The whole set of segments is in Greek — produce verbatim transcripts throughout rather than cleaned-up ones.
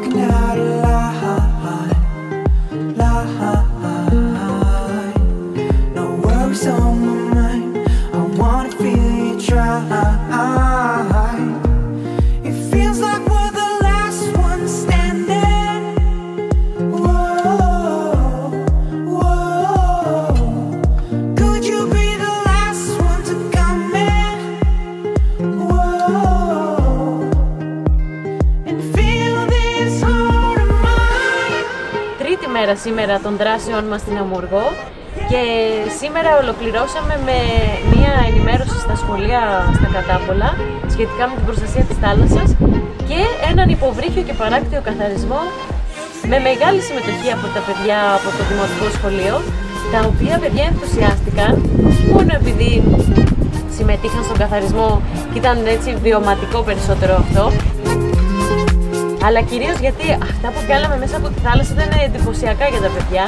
Σήμερα των δράσεων μας στην Αμοργό και σήμερα ολοκληρώσαμε με μία ενημέρωση στα σχολεία στα Κατάπολα σχετικά με την προστασία της θάλασσας και έναν υποβρύχιο και παράκτιο καθαρισμό με μεγάλη συμμετοχή από τα παιδιά από το Δημοτικό Σχολείο, τα οποία παιδιά ενθουσιάστηκαν όχι μόνο επειδή συμμετείχαν στον καθαρισμό και ήταν έτσι βιωματικό περισσότερο αυτό, αλλά κυρίως γιατί αυτά που βγάλαμε μέσα από τη θάλασσα ήταν εντυπωσιακά για τα παιδιά.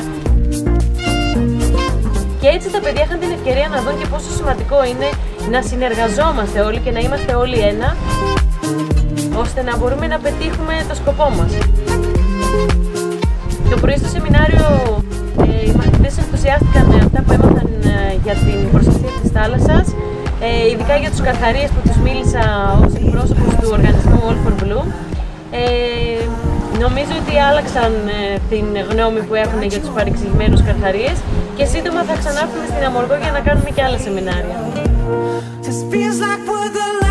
Και έτσι τα παιδιά είχαν την ευκαιρία να δουν και πόσο σημαντικό είναι να συνεργαζόμαστε όλοι και να είμαστε όλοι ένα, ώστε να μπορούμε να πετύχουμε το σκοπό μας. Το πρωί στο σεμινάριο ε, οι μαθητές ενθουσιάστηκαν με αυτά που έμαθαν ε, για την προστασία της θάλασσας, ε, ειδικά για τους καρχαρίες που τους μίλησα ως εκπρόσωπος του οργανισμού All for Blue. Ε, νομίζω ότι άλλαξαν ε, την γνώμη που έχουν για τους παρεξηγημένους καρχαρίες και σύντομα θα ξανάρθουμε στην Αμοργό για να κάνουμε και άλλα σεμινάρια.